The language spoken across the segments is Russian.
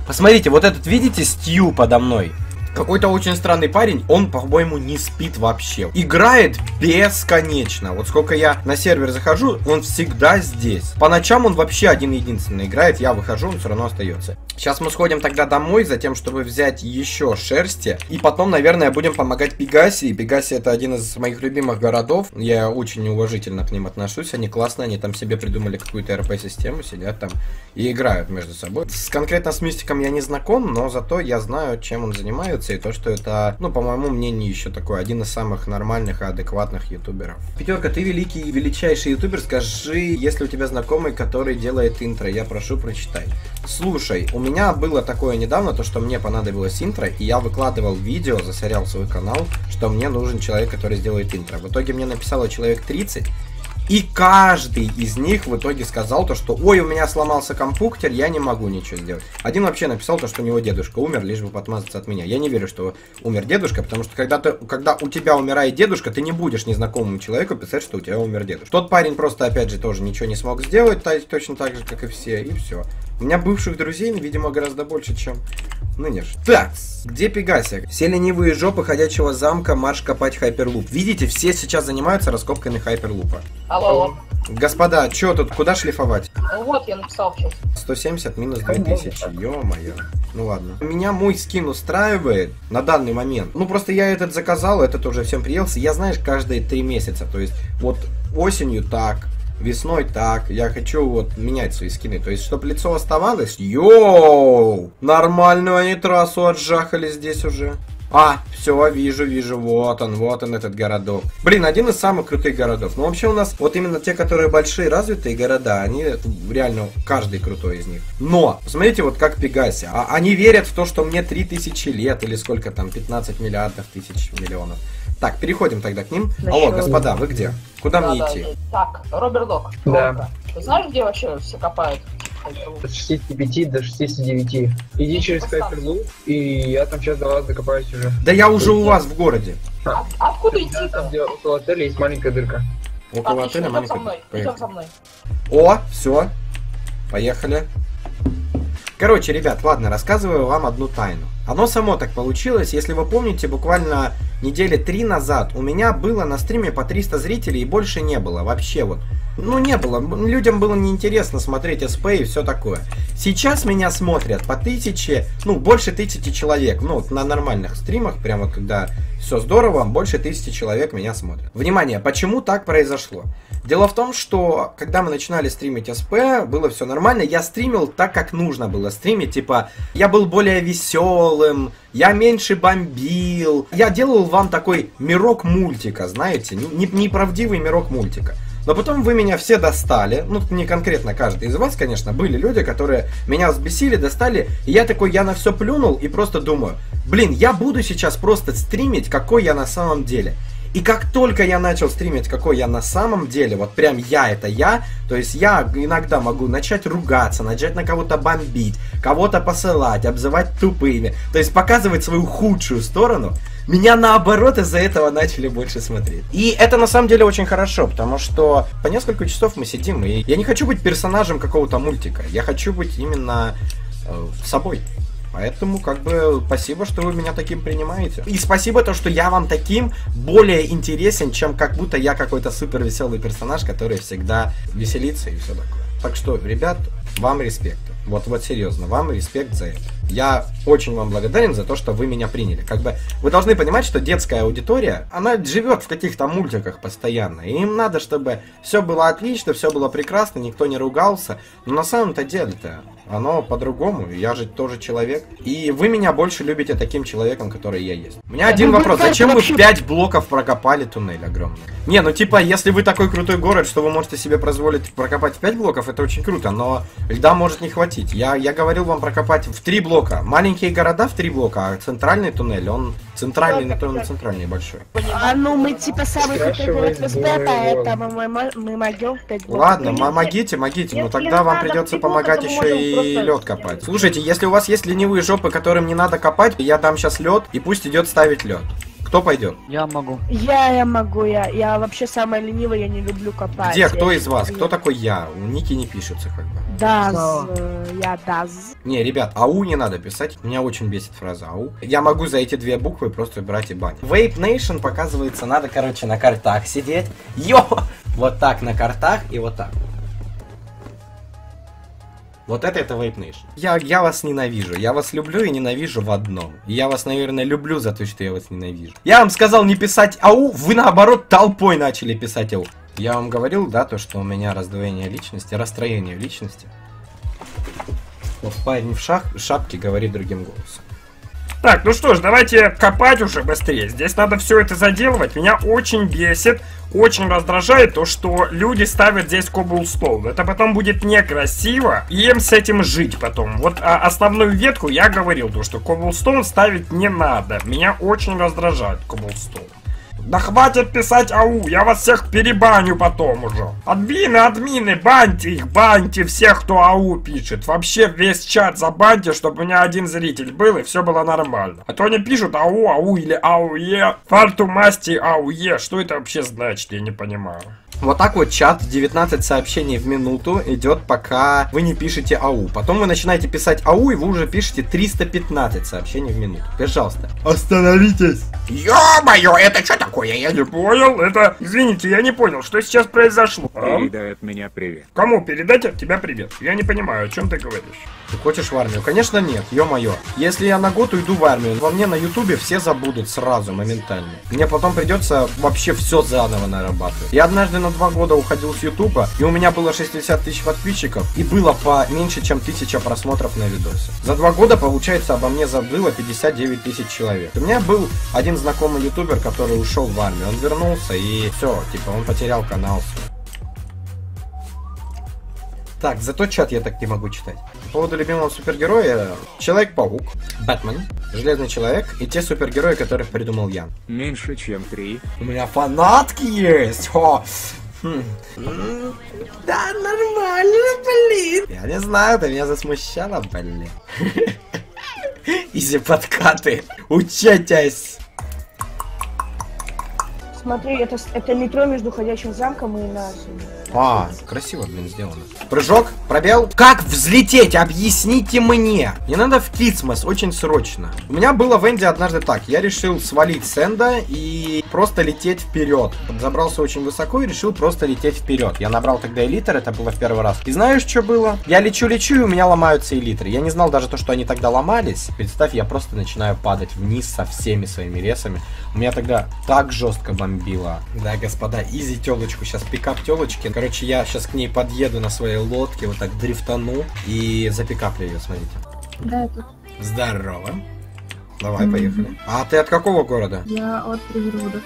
Посмотрите, вот этот, видите, Стью подо мной? Какой-то очень странный парень, он, по-моему, не спит вообще. Играет бесконечно. Вот сколько я на сервер захожу, он всегда здесь. По ночам он вообще один-единственный играет, я выхожу, он все равно остается. Сейчас мы сходим тогда домой, за тем, чтобы взять еще шерсти. И потом, наверное, будем помогать Пегаси. Пегаси это один из моих любимых городов. Я очень уважительно к ним отношусь, они классные, они там себе придумали какую-то РП-систему, сидят там и играют между собой. Конкретно с Мистиком я не знаком, но зато я знаю, чем он занимается. И то, что это, ну, по моему мнению, еще такой один из самых нормальных и адекватных ютуберов. Пятерка, ты великий и величайший ютубер. Скажи, если у тебя знакомый, который делает интро, я прошу, прочитай. Слушай, у меня было такое недавно, то, что мне понадобилось интро, и я выкладывал видео, засорял свой канал, что мне нужен человек, который сделает интро. В итоге мне написало человек 30. И каждый из них в итоге сказал то, что ой, у меня сломался компьютер, я не могу ничего сделать. Один вообще написал то, что у него дедушка умер, лишь бы отмазаться от меня. Я не верю, что умер дедушка, потому что когда у тебя умирает дедушка, ты не будешь незнакомому человеку писать, что у тебя умер дедушка. Тот парень просто, опять же, тоже ничего не смог сделать, точно так же, как и все, и все. У меня бывших друзей, видимо, гораздо больше, чем нынешних. Так, где Пегаси? Все ленивые жопы ходячего замка, марш копать хайперлуп. Видите, все сейчас занимаются раскопками хайперлупа. Алло. Господа, что тут, куда шлифовать? Ну вот, я написал сейчас. 170 минус 2000, ё-моё. Ну ладно. Меня мой скин устраивает на данный момент. Ну просто я этот заказал, этот уже всем приелся. Я, знаешь, каждые 3 месяца. То есть вот осенью так, весной так. Я хочу вот менять свои скины. То есть, чтобы лицо оставалось. Йоу! Нормальную они трассу отжахали здесь уже. А, все, вижу, вот он этот городок. Блин, один из самых крутых городов. Ну, вообще у нас, вот именно те, которые большие, развитые города, они реально, каждый крутой из них. Но, посмотрите, вот как Пегаси. Они верят в то, что мне 3000 лет, или сколько там, 15 миллиардов тысяч миллионов. Так, переходим тогда к ним. Алло, господа, вы где? Куда мне идти? Так, Роберт Док. Да. Ты знаешь, где вообще все копают? С 65 до 69. Иди через Хайперлуп, и я там сейчас до вас докопаюсь уже. Да я уже у вас в городе. Откуда идти-то? Там, где около отеля есть маленькая дырка. Около отеля маленькая дырка. Идем со мной. О, все. Поехали. Короче, ребят, ладно, рассказываю вам одну тайну. Оно само так получилось, если вы помните, буквально недели 3 назад у меня было на стриме по 300 зрителей и больше не было, вообще вот. Ну не было, людям было неинтересно смотреть СП и все такое. Сейчас меня смотрят по 1000, ну больше 1000 человек, ну вот на нормальных стримах, прямо когда все здорово, больше 1000 человек меня смотрят. Внимание, почему так произошло? Дело в том, что когда мы начинали стримить СП, было все нормально, я стримил так, как нужно было стримить, типа, я был более веселым, я меньше бомбил, я делал вам такой мирок мультика, знаете, неправдивый мирок мультика. Но потом вы меня все достали, ну не конкретно каждый из вас, конечно, были люди, которые меня взбесили, достали, и я такой, я на все плюнул и просто думаю, блин, я буду сейчас просто стримить, какой я на самом деле. И как только я начал стримить, какой я на самом деле, вот прям я это я, то есть я иногда могу начать ругаться, начать на кого-то бомбить, кого-то посылать, обзывать тупыми, то есть показывать свою худшую сторону, меня наоборот из-за этого начали больше смотреть. И это на самом деле очень хорошо, потому что по несколько часов мы сидим, и я не хочу быть персонажем какого-то мультика, я хочу быть именно собой. Поэтому, как бы, спасибо, что вы меня таким принимаете. И спасибо то, что я вам таким более интересен, чем как будто я какой-то супер веселый персонаж, который всегда веселится и все такое. Так что, ребят, вам респект. Вот серьезно, вам респект за это. Я очень вам благодарен за то, что вы меня приняли. Как бы вы должны понимать, что детская аудитория, она живет в каких-то мультиках постоянно. И им надо, чтобы все было отлично, все было прекрасно, никто не ругался. Но на самом-то деле-то оно по-другому. Я же тоже человек. И вы меня больше любите таким человеком, который я есть. У меня один вопрос. Зачем вы 5 блоков прокопали туннель огромный? Не, ну типа, если вы такой крутой город, что вы можете себе позволить прокопать 5 блоков, это очень круто. Но льда может не хватить. Я говорил вам прокопать в 3 блока. Маленькие города в 3 блока, а центральный туннель, он центральный, на то он центральный большой. Ну мы типа самый крутой город в СП, поэтому мы могем в 5 блоков. Ладно, могите, но тогда вам придется помогать еще и лед копать. Слушайте, если у вас есть ленивые жопы, которым не надо копать, я дам сейчас лед, и пусть идет ставить лед. Кто пойдет? Я могу. Я могу, я вообще самая ленивая, я не люблю копать. Где? Кто из вас? Кто такой я? У Ники не пишется как бы. Даз, я Даз. Не, ребят, ау не надо писать. Меня очень бесит фраза ау. Я могу за эти две буквы просто брать и банить. Vape Nation, показывается, надо, короче, на картах сидеть. Йо! Вот так на картах и вот так. Вот это Vape Nation. Я вас ненавижу. Я вас люблю и ненавижу в одном. И я вас, наверное, люблю за то, что я вас ненавижу. Я вам сказал не писать ау, вы наоборот толпой начали писать ау. Я вам говорил, да, то, что у меня раздвоение личности, расстроение личности. Вот парень в шапке говорит другим голосом. Так, ну что ж, давайте копать уже быстрее. Здесь надо все это заделывать. Меня очень бесит, очень раздражает то, что люди ставят здесь коблстоун. Это потом будет некрасиво, и им с этим жить потом. Вот основную ветку я говорил, то, что коблстоун ставить не надо. Меня очень раздражает коблстоун. Да хватит писать ау, я вас всех перебаню потом уже. Админы, баньте всех, кто ау пишет. Вообще весь чат забаньте, чтобы у меня один зритель был и все было нормально. А то они пишут ау или ауе, фарту масти ауе. Что это вообще значит, я не понимаю. Вот так вот чат 19 сообщений в минуту идет, пока вы не пишете ау. Потом вы начинаете писать ау, и вы уже пишете 315 сообщений в минуту. Пожалуйста. Остановитесь! Ё-моё, это что такое? Я не понял. Это, извините, я не понял, что сейчас произошло. Передай от меня привет. Кому передать от тебя привет? Я не понимаю, о чем ты говоришь. Ты хочешь в армию? Конечно нет, ё-моё. Если я на год уйду в армию, во мне на ютубе все забудут сразу, моментально. Мне потом придется вообще все заново нарабатывать. Я однажды на 2 года уходил с ютуба, и у меня было 60 тысяч подписчиков, и было по меньше, чем 1000 просмотров на видосе. За 2 года, получается, обо мне забыло 59 тысяч человек. У меня был один знакомый ютубер, который ушел в армию. Он вернулся, и все, типа, он потерял канал свой. Так, зато чат я так не могу читать. По поводу любимого супергероя: Человек-паук, Бэтмен, Железный человек и те супергерои, которых придумал я. Меньше чем 3. У меня фанатки есть! Да, нормально, блин! Я не знаю, ты меня засмущала, блин. Изи подкаты. Учитесь! Смотри, это метро между ходячим замком и нашим. Красиво, блин, сделано. Прыжок, пробел. Как взлететь? Объясните мне. Мне надо в Китсмос, очень срочно. У меня было в Энде однажды так. Я решил свалить с Энда и просто лететь вперед. Забрался очень высоко и решил просто лететь вперед. Я набрал тогда элитр, это было в первый раз. И знаешь, что было? Я лечу, и у меня ломаются элитры. Я не знал даже то, что они тогда ломались. Представь, я просто начинаю падать вниз со всеми своими ресами. У меня тогда так жестко бомбило. Да, господа, изи телочку. Сейчас пикап телочки. Короче, я сейчас к ней подъеду на своей лодке, вот так дрифтану и запикаплю ее, смотрите. Да, тут. Здорово. Давай, поехали. А ты от какого города? Я от Природа.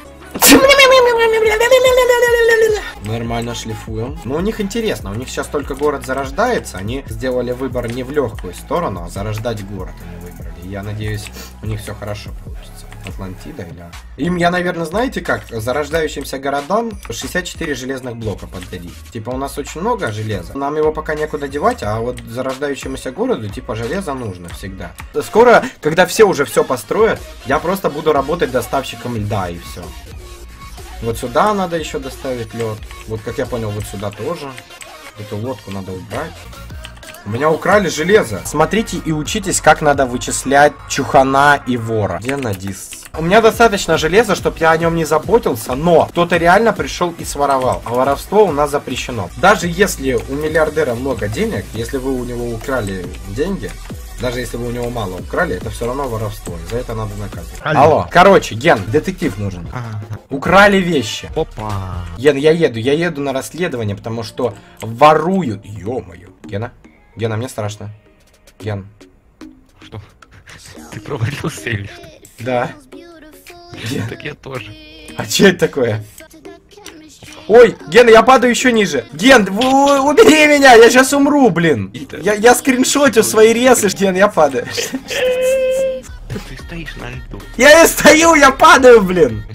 Нормально шлифуем. Но у них интересно, у них сейчас только город зарождается. Они сделали выбор не в легкую сторону, а зарождать город они выбрали. Я надеюсь, у них все хорошо получится. Атлантида или... Им, я, наверное, знаете как? Зарождающимся городам 64 железных блока поддадить. Типа, у нас очень много железа. Нам его пока некуда девать, а вот зарождающемуся городу, типа, железо нужно всегда. Скоро, когда все уже все построят, я просто буду работать доставщиком льда и все. Вот сюда надо еще доставить лед. Вот, как я понял, вот сюда тоже. Эту лодку надо убрать. У меня украли железо. Смотрите и учитесь, как надо вычислять чухана и вора. Где надис? У меня достаточно железа, чтобы я о нем не заботился, но кто-то реально пришел и своровал. А воровство у нас запрещено. Даже если у миллиардера много денег, если вы у него украли деньги, даже если вы у него мало украли, это все равно воровство. За это надо наказывать. Алло. Короче, Ген, детектив нужен. Украли вещи. Опа. Ген, я еду на расследование, потому что воруют. Ё-моё. Гена, мне страшно. Ген. Что? Ты провалился или что? Да. Ген. Так я тоже. А что это такое? Ой, Ген, я падаю еще ниже. Ген, убери меня, я сейчас умру, блин. Я скриншотю свои ресы. Ген, я падаю. Ты стоишь на льду. Я и стою, я падаю, блин. Мистер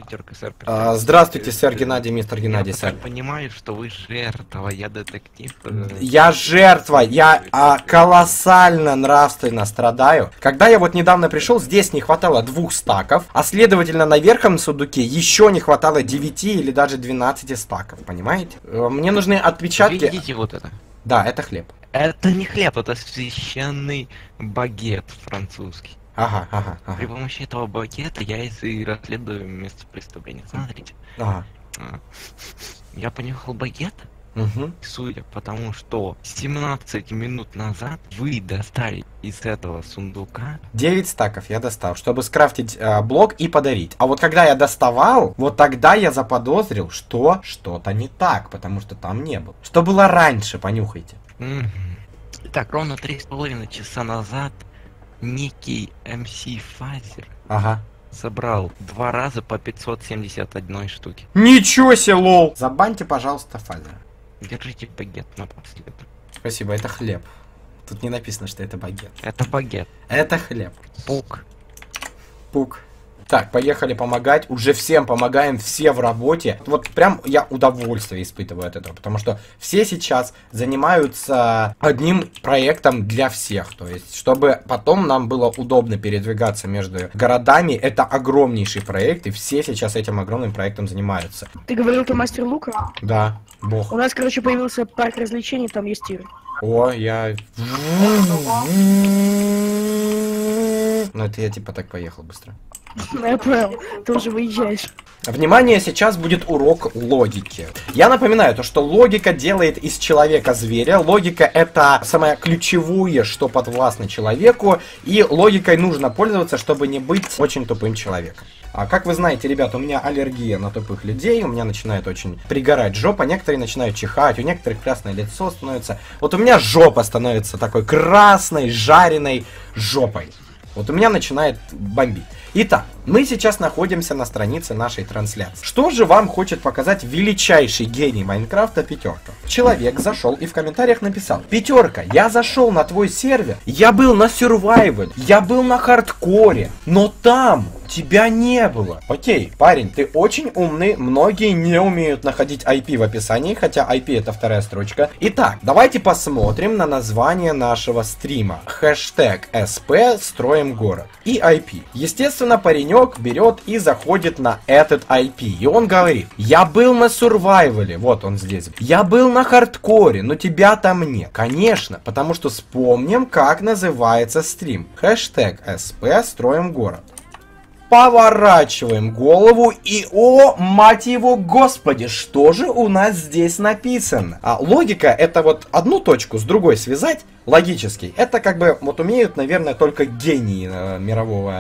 пятерка, сэр. Здравствуйте, сэр Геннадий, мистер Геннадий, Я сэр. так понимаю, что вы жертва, я детектив. Я жертва, я колоссально нравственно страдаю. Когда я вот недавно пришел, здесь не хватало 2 стаков, а следовательно на верхнем сундуке еще не хватало 9 или даже 12 стаков, понимаете? Мне нужны отпечатки... Видите вот это? Да, это хлеб. Это не хлеб, это священный багет французский. Ага. При помощи этого багета я и расследую место преступления. Смотрите. Ага. Я понюхал багет, Угу. судя по тому, что 17 минут назад вы достали из этого сундука 9 стаков я достал, чтобы скрафтить блок и подарить. А вот когда я доставал, вот тогда я заподозрил, что что-то не так, потому что там не было. Что было раньше, понюхайте. Так, ровно 3,5 часа назад некий МС Фазер Ага. собрал 2 раза по 571 штуки. Ничего себе, лол! Забаньте, пожалуйста, Фазера. Держите багет напоследок. Спасибо, это хлеб. Тут не написано, что это багет. Это багет. Это хлеб. Пук. Пук. Так, поехали помогать. Уже всем помогаем, все в работе. Вот прям я удовольствие испытываю от этого, потому что все сейчас занимаются одним проектом для всех. То есть, чтобы потом нам было удобно передвигаться между городами, это огромнейший проект, и все сейчас этим огромным проектом занимаются. Ты говорил, ты мастер лука? Да, бог. У нас, короче, появился парк развлечений, там есть тир. О, я... Ну, это я типа так поехал быстро. Ну, я понял, ты уже выезжаешь. Внимание, сейчас будет урок логики. Я напоминаю, то, что логика делает из человека зверя. Логика — это самое ключевое, что подвластно человеку. И логикой нужно пользоваться, чтобы не быть очень тупым человеком. А как вы знаете, ребят, у меня аллергия на тупых людей. У меня начинает очень пригорать жопа. Некоторые начинают чихать, у некоторых красное лицо становится. Вот у меня жопа становится такой красной, жареной жопой. Вот у меня начинает бомбить. Итак, мы сейчас находимся на странице нашей трансляции. Что же вам хочет показать величайший гений Майнкрафта Пятерка? Человек зашел и в комментариях написал: Пятерка, я зашел на твой сервер, я был на survival, я был на хардкоре, но там тебя не было. Окей, парень, ты очень умный, многие не умеют находить IP в описании, хотя IP это 2-я строчка. Итак, давайте посмотрим на название нашего стрима. Хэштег СП строим город и IP. Естественно, паренек берет и заходит на этот IP. И он говорит: я был на сурвайвале, вот он здесь. Я был на хардкоре, но тебя там нет. Конечно, потому что вспомним, как называется стрим. Хэштег СП строим город. Поворачиваем голову и, о, мать его, господи, что же у нас здесь написано? Логика — это вот одну точку с другой связать логически. Это как бы вот умеют, наверное, только гении мирового.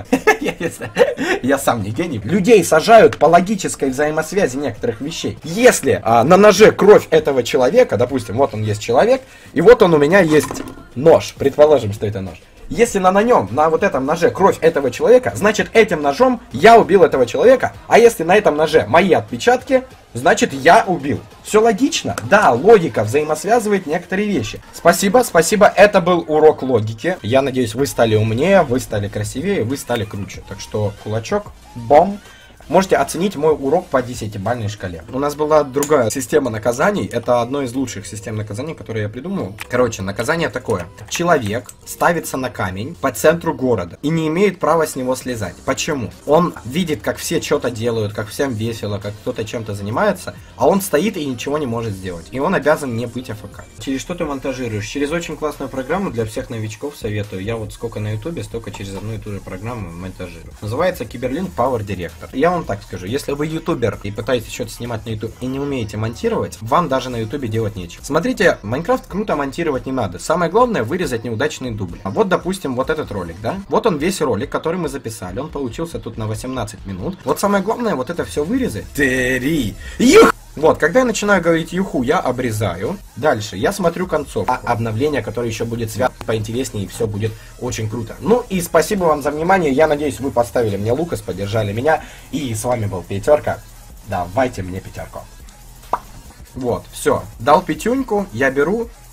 Я сам не гений. Людей сажают по логической взаимосвязи некоторых вещей. Если на ноже кровь этого человека, допустим, вот он есть человек, и вот он у меня есть нож. Предположим, что это нож. Если на нем, на вот этом ноже кровь этого человека, значит этим ножом я убил этого человека. А если на этом ноже мои отпечатки, значит я убил. Все логично? Да, логика взаимосвязывает некоторые вещи. Спасибо, спасибо. Это был урок логики. Я надеюсь, вы стали умнее, вы стали красивее, вы стали круче. Так что кулачок, бом. Можете оценить мой урок по 10-бальной шкале. У нас была другая система наказаний. Это одно из лучших систем наказаний, которые я придумал. Короче, наказание такое. Человек ставится на камень по центру города и не имеет права с него слезать. Почему? Он видит, как все что-то делают, как всем весело, как кто-то чем-то занимается, а он стоит и ничего не может сделать. И он обязан не быть АФК. Через что ты монтажируешь? Через очень классную программу для всех новичков советую. Я вот сколько на ютубе, столько через одну и ту же программу монтажирую. Называется Киберлинк Power Director. Я вам так скажу, если вы ютубер и пытаетесь что-то снимать на ютуб и не умеете монтировать, вам даже на ютубе делать нечего. Смотрите, Майнкрафт круто монтировать не надо. Самое главное — вырезать неудачные дубли. Вот, допустим, вот этот ролик, да? Вот он весь ролик, который мы записали. Он получился тут на 18 минут. Вот самое главное вот это все вырезать. 3. Юх! Вот, когда я начинаю говорить юху, я обрезаю. Дальше я смотрю концовку. Обновление, которое еще будет связано поинтереснее, и все будет очень круто. Ну и спасибо вам за внимание. Я надеюсь, вы поставили мне Лукас, поддержали меня. И с вами был Пятерка. Давайте мне 5. Вот, все. Дал 5, я беру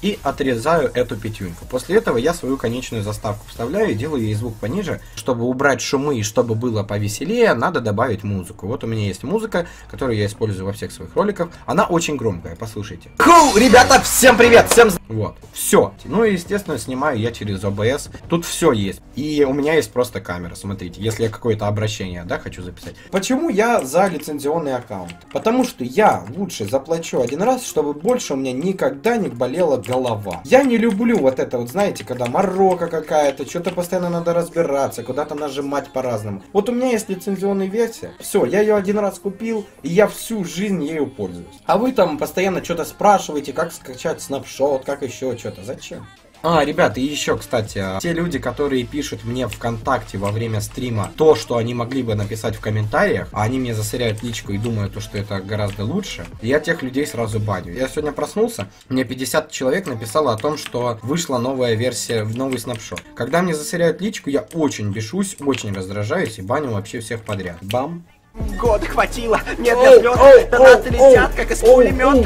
и отрезаю эту пятюньку. После этого я свою конечную заставку вставляю и делаю ей звук пониже. Чтобы убрать шумы и чтобы было повеселее, надо добавить музыку. Вот у меня есть музыка, которую я использую во всех своих роликах. Она очень громкая, послушайте. Ребята, всем привет, всем... Вот, все. Ну и, естественно, снимаю я через OBS. Тут все есть. И у меня есть просто камера, смотрите. Если я какое-то обращение, да, хочу записать. Почему я за лицензионный аккаунт? Потому что я лучше заплачу один раз, чтобы больше у меня никогда не болела голова. Я не люблю вот это вот, знаете, когда морока какая-то, что-то постоянно надо разбираться, куда-то нажимать по-разному. Вот у меня есть лицензионная версия. Все, я ее один раз купил, и я всю жизнь ею пользуюсь. А вы там постоянно что-то спрашиваете, как скачать снапшот, как еще что-то. Зачем? Ребята, и еще, кстати, те люди, которые пишут мне ВКонтакте во время стрима то, что они могли бы написать в комментариях, а они мне засоряют личку и думают, что это гораздо лучше, я тех людей сразу баню. Я сегодня проснулся, мне 50 человек написало о том, что вышла новая версия, новый снапшот. Когда мне засоряют личку, я очень бешусь, очень раздражаюсь и баню вообще всех подряд. Бам! Года хватило, нет для слез, донаты летят, как из пулемета.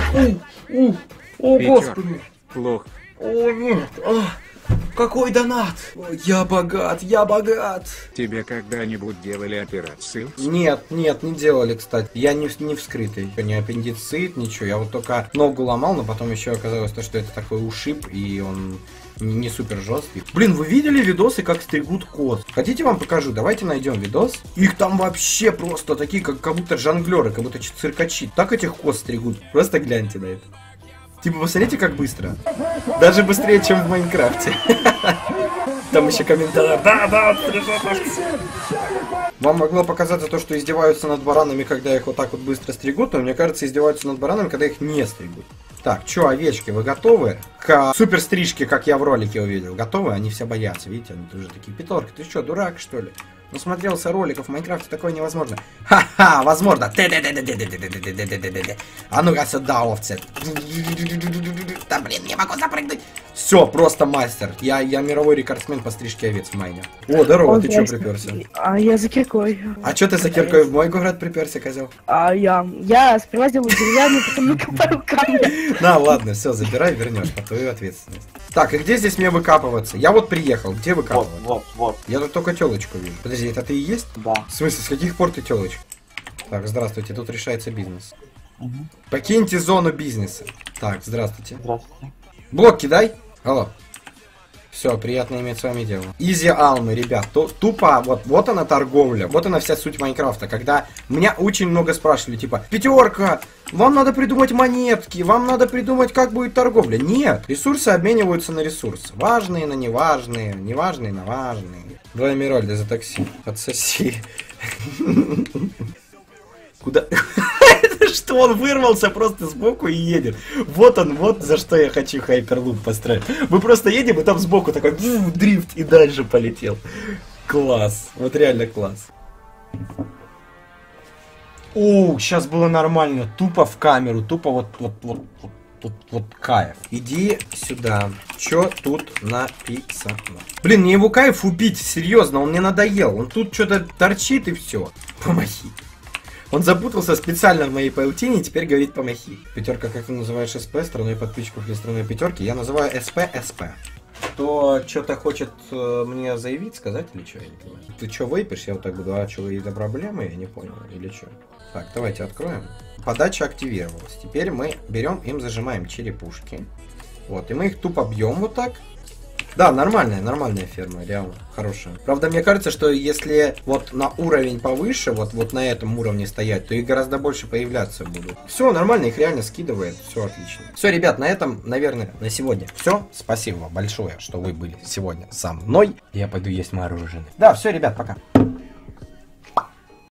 О, господи! Плохо. О, нет! Какой донат? Я богат, я богат! Тебе когда-нибудь делали операцию? Нет, не делали, кстати. Я не вскрытый. Не аппендицит, ничего. Я вот только ногу ломал, но потом еще оказалось, что это такой ушиб, и он не супер жесткий. Блин, вы видели видосы, как стригут коз? Хотите, вам покажу? Давайте найдем видос. Их там вообще просто такие, как будто жонглеры, как будто циркачи. Так этих коз стригут. Просто гляньте на это. Типа, посмотрите, как быстро. Даже быстрее, чем в Майнкрафте. Там еще комментарий. Да, стрижет наш. Вам могло показаться то, что издеваются над баранами, когда их вот так вот быстро стригут, но мне кажется, издеваются над баранами, когда их не стригут. Так, чё, овечки, вы готовы к супер стрижке, как я в ролике увидел? Готовы? Они все боятся, видите, они тоже такие: Петорка, ты что, дурак, что ли? Насмотрелся роликов в Майнкрафте, такое невозможно. Ха-ха, возможно. А ну-ка сюда, овцы. Да блин, не могу запрыгнуть. Все, просто мастер. Я мировой рекордсмен по стрижке овец в Майне. О, здорово, ты чё приперся? А я за киркой. А чё ты за киркой в мой город приперся, козел? Я сперва сделаю деревянную, потом накопаю камни. На, ладно, все, забирай, вернешь по твою ответственность. Так, и где здесь мне выкапываться? Я вот приехал, где выкапываться? Вот. Я тут только телочку вижу. Подожди, это ты и есть? Да. В смысле, с каких пор ты телочка? Так, здравствуйте, тут решается бизнес. Покиньте зону бизнеса. Так, здравствуйте. Здравствуйте. Блок кидай. Алло. Все, приятно иметь с вами дело. Изи алмы, ребят. Тупо, вот она торговля. Вот она вся суть Майнкрафта. Когда меня очень много спрашивали, типа: Пятерка, вам надо придумать монетки, вам надо придумать, как будет торговля. Нет, ресурсы обмениваются на ресурсы. Важные на неважные, неважные на важные. Два Эмиральда за такси. Отсоси. Куда? Что он вырвался просто сбоку и едет. Вот он, вот за что я хочу хайперлуп построить. Мы просто едем, и там сбоку такой дрифт, и дальше полетел. Класс. Вот реально класс. О, сейчас было нормально. Тупо в камеру. Тупо вот кайф. Иди сюда. Чё тут написано? Блин, мне его кайф убить, серьезно, он мне надоел. Он тут что-то торчит и все. Помоги. Он запутался специально в моей паутине и теперь говорит: помоги. Пятерка, как ты называешь СП, страной подписчиков или страной пятерки? Я называю СП. Кто что-то хочет мне заявить, сказать или что? Я не понимаю. Ты что вейпишь? Я вот так буду: а что, из-за проблемы? Я не понял. Или что? Так, давайте откроем. Подача активировалась. Теперь мы берем, им зажимаем черепушки. Вот, и мы их тупо бьем вот так. Да, нормальная ферма, реально, хорошая. Правда, мне кажется, что если вот на уровень повыше, вот на этом уровне стоять, то их гораздо больше появляться будут. Все, нормально, их реально скидывает, все отлично. Все, ребят, на этом, наверное, на сегодня все. Спасибо вам большое, что вы были сегодня со мной. Я пойду есть мороженое. Да, все, ребят, пока.